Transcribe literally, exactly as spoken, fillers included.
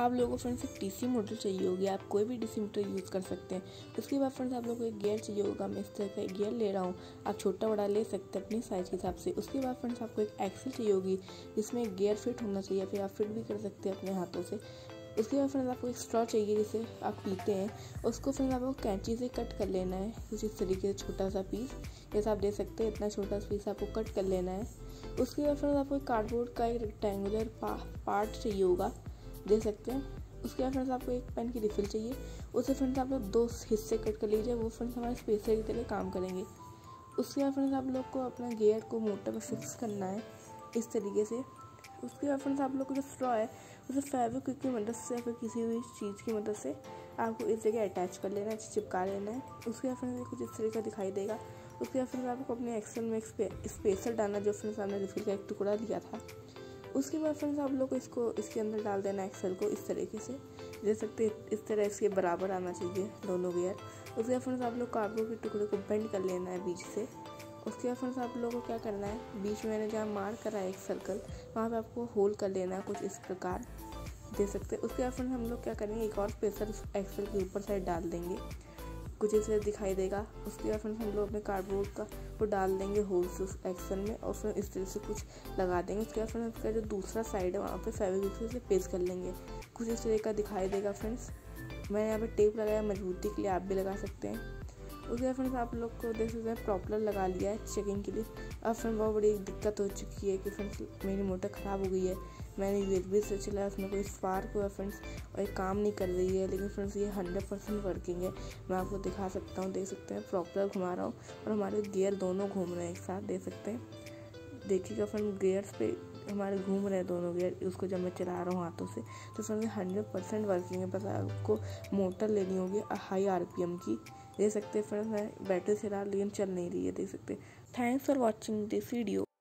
आप लोगों को फ्रेंड्स एक डीसी मोटर चाहिए होगी, आप कोई भी डीसी मोटर यूज़ कर सकते हैं। उसके बाद फ्रेंड्स आप लोगों को एक गियर चाहिए होगा, मैं इस तरह का एक गियर ले रहा हूँ, आप छोटा बड़ा ले सकते हैं अपनी साइज़ के हिसाब से। उसके बाद फ्रेंड्स आपको एक एक्सल चाहिए होगी जिसमें गियर फिट होना चाहिए, फिर आप फिट भी कर सकते हैं अपने हाथों से। उसके बाद फ्रेंड्स आपको एक स्ट्रॉ चाहिए जिसे आप पीते हैं, उसको फ्रेंड्स आपको कैंची से कट कर लेना है कुछ इस तरीके से, छोटा सा पीस जैसा आप दे सकते हैं, इतना छोटा सा पीस आपको कट कर लेना है। उसके बाद फ्रेंड्स आपको कार्डबोर्ड का एक रेक्टेंगुलर पा, पार्ट चाहिए होगा, दे सकते हैं। उसके बाद फ्रेंड्स आपको एक पेन की रिफिल चाहिए, उसे फ्रेंड्स आप लोग दो हिस्से कट कर लीजिए, वो फ्रेंड्स हमारे स्पेसर की तरह काम करेंगे। उसके बाद फ्रेंड्स आप लोग को अपना गियर को मोटर पर फिक्स करना है इस तरीके से। उसके बाद फ्रेंड्स आप लोग को जो स्ट्रॉ है उसे फेविक्विक की मदद से या फिर किसी भी चीज़ की मदद से आपको इस जगह अटैच कर लेना है, चिपका लेना है। उसके बाद फ्रेंड्स कुछ इस तरह का दिखाई देगा। उसके बाद फ्रेंड्स आपको अपने एक्सल में एक स्पेसर डालना, जो फ्रेंड्स आपने रिफिल का एक टुकड़ा लिया था। उसके बाद फ्रेंड्स आप लोग को इसको इसके अंदर डाल देना एक्सल को इस तरीके से, देख सकते हैं इस तरह इसके बराबर आना चाहिए दोनों गियर। उसके बाद फ्रेंड्स आप लोग कार्डबोर्ड के टुकड़े को बेंड कर लेना है बीच से। उसके बाद फ्रेंड्स आप लोगों को क्या करना है, बीच में मैंने जहाँ मार्क करा है एक सर्कल, वहाँ पे आपको होल कर लेना है कुछ इस प्रकार, दे सकते हैं। उसके बाद फ्रेंड्स हम लोग क्या करेंगे, एक और स्पेसर एक्सल के ऊपर साइड डाल देंगे, कुछ इस तरह दिखाई देगा। उसके बाद फ्रेंड्स हम लोग अपने कार्डबोर्ड का वो डाल देंगे होल्स उस एक्सल में और फिर इस तरह से कुछ लगा देंगे। उसके बाद फ्रेंड्स उसका जो दूसरा साइड है वहाँ पे फेविक्विक से पेस्ट कर लेंगे, कुछ इस तरह का दिखाई देगा फ्रेंड्स। मैंने यहाँ पे टेप लगाया मजबूती के लिए, आप भी लगा सकते हैं। उसके बाद फ्रेंड्स आप लोग को देख सकते हैं प्रॉपलर लगा लिया है चेकिंग के लिए। अब फ्रेंड बहुत बड़ी दिक्कत हो चुकी है कि फ्रेंड्स मेरी मोटर ख़राब हो गई है, मैंने यूएसबी से चलाया, उसमें कोई स्पार्क हुआ फ्रेंड्स और ये काम नहीं कर रही है, लेकिन फ्रेंड्स ये हंड्रेड परसेंट वर्किंग है। मैं आपको दिखा सकता हूँ, देख सकते हैं प्रॉपलर घुमा रहा हूँ और हमारे गियर दोनों घूम रहे हैं एक साथ, देख सकते हैं। देखिएगा फ्रेंड गियर्स पे हमारे घूम रहे हैं दोनों गियर, उसको जब मैं चला रहा हूँ हाथों से तो फ्रेंड्स हंड्रेड परसेंट वर्किंग है। बस आपको मोटर लेनी होगी हाई आरपीएम की, देख सकते हैं फ्रेंड्स। मैं बैटरी से डाल लेकिन चल नहीं रही है, देख सकते हैं। Thanks for watching this video.